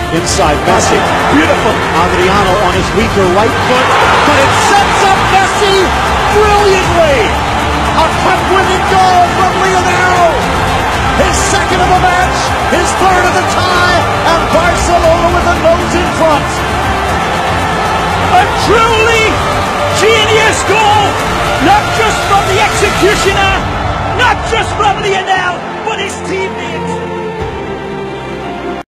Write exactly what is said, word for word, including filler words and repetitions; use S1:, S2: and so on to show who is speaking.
S1: Inside Messi. Beautiful. Adriano on his weaker right foot. But it sets up Messi brilliantly. A cut-winning goal from Lionel. His second of the match. His third of the tie. And Barcelona with the nose in front.
S2: A truly genius goal. Not just from the executioner. Not just from Lionel.